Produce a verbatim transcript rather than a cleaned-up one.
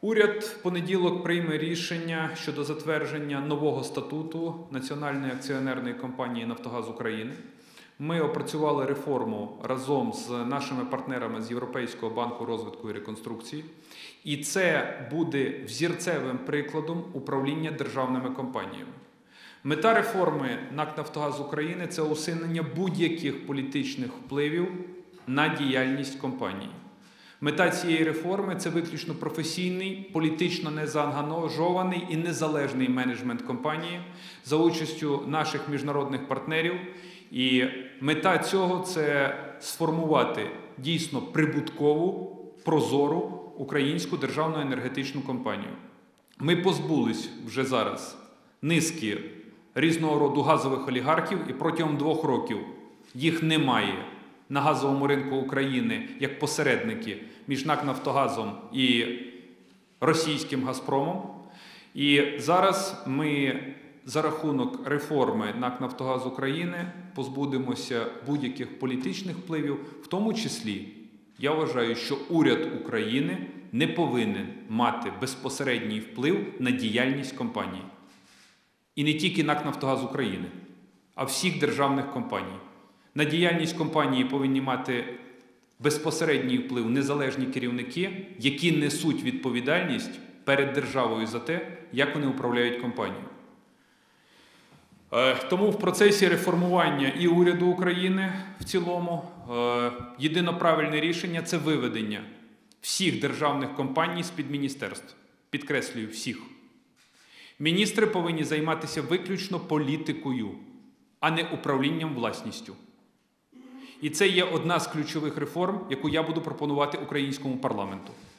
Уряд в понеділок прийме рішення щодо затвердження нового статуту Національної акціонерної компанії «Нафтогаз України». Ми опрацювали реформу разом з нашими партнерами з Європейського банку розвитку і реконструкції. І це буде взірцевим прикладом управління державними компаніями. Мета реформи НАК «Нафтогаз України» – це усунення будь-яких політичних впливів на діяльність компанії. Мета цієї реформи – це виключно професійний, політично незаангажований і незалежний менеджмент компанії за участю наших міжнародних партнерів. І мета цього – це сформувати дійсно прибуткову, прозору українську державну енергетичну компанію. Ми позбулись вже зараз низки різного роду газових олігархів, і протягом двох років їх немає на газовому ринку України як посередники між НАК «Нафтогазом» і російським «Газпромом». І зараз ми за рахунок реформи НАК «Нафтогаз України» позбудемося будь-яких політичних впливів, в тому числі я вважаю, що уряд України не повинен мати безпосередній вплив на діяльність компанії. І не тільки НАК «Нафтогаз України», а всіх державних компаній. На діяльність компанії повинні мати безпосередній вплив незалежні керівники, які несуть відповідальність перед державою за те, як вони управляють компанією. Тому в процесі реформування і уряду України в цілому єдино правильне рішення – це виведення всіх державних компаній з-під міністерств. Підкреслюю, всіх. Міністри повинні займатися виключно політикою, а не управлінням власністю. І це є одна з ключових реформ, яку я буду пропонувати українському парламенту.